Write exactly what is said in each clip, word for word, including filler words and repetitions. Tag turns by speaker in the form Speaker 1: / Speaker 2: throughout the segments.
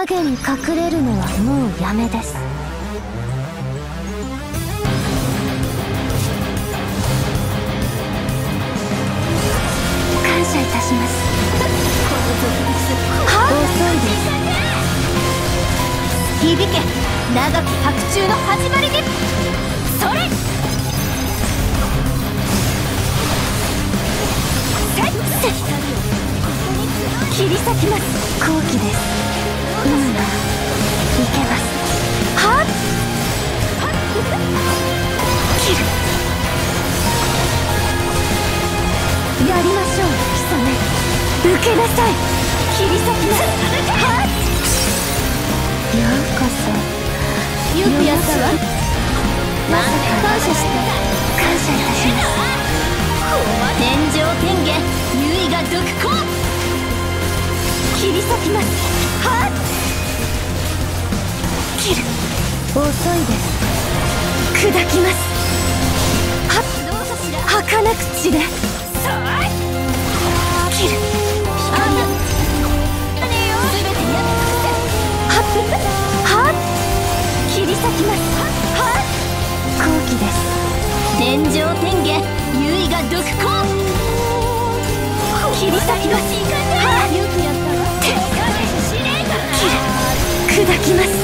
Speaker 1: 影に隠れるのはもうやめです。感謝いたします。遅いです。響け長き白昼の始まりに。それ切り裂きます。好機です。今ならいけます。はっ切る。やりましょう貴様。受けなさい。切り裂きます。はっようこそ。よくやったわ。まさか感謝して感謝いたします。天上天下唯我独行。切り裂きます。はっ切る。遅いです。砕きます。はっ儚く血で切る。はっはっ切り裂きます。はっ好機です。天上天下唯我独行。切り裂きます。はっよくやったわ。砕きます。それ遅いです。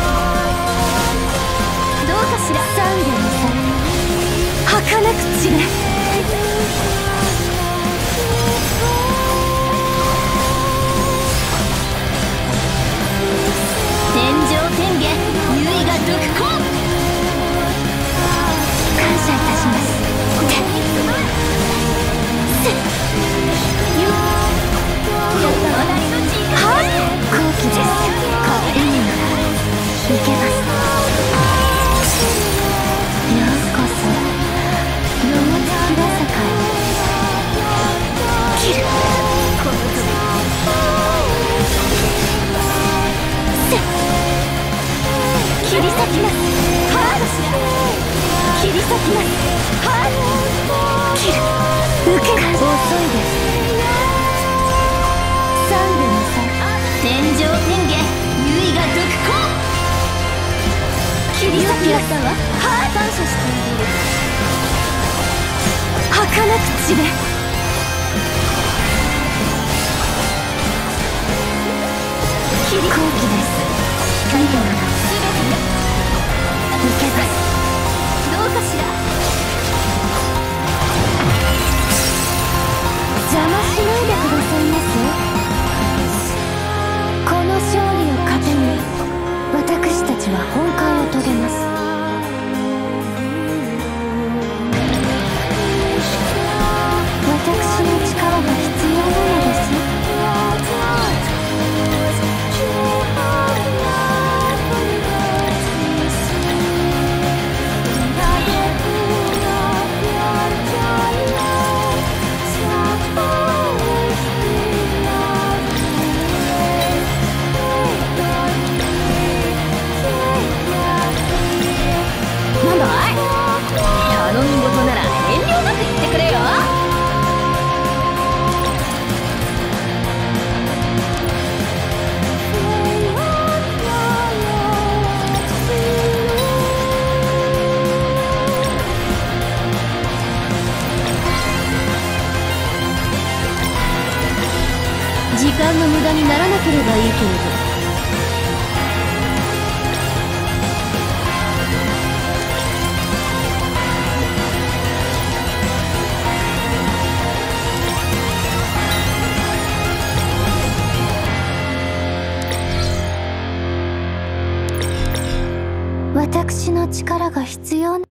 Speaker 1: どうかしら。懺悔なされ儚く血で天上天下唯我独行。感謝いたします。はい、好機です。今ならいけます。ようこそ世の月が坂へ。切る。切り裂きます。はっ切り裂きます。はっ切る。受けが遅いです。天上天下唯我独行。切り裂きましたわ。はあ感謝している。儚く血で切り好機です。今ならいけます。どうかしら。邪魔しないでくださいます。この勝利を糧に私たちは本懐を遂げます。私の力が必要なのです。なんだい？頼み事なら遠慮なく言ってくれよ。時間の無駄にならなければいいけれど。私の力が必要な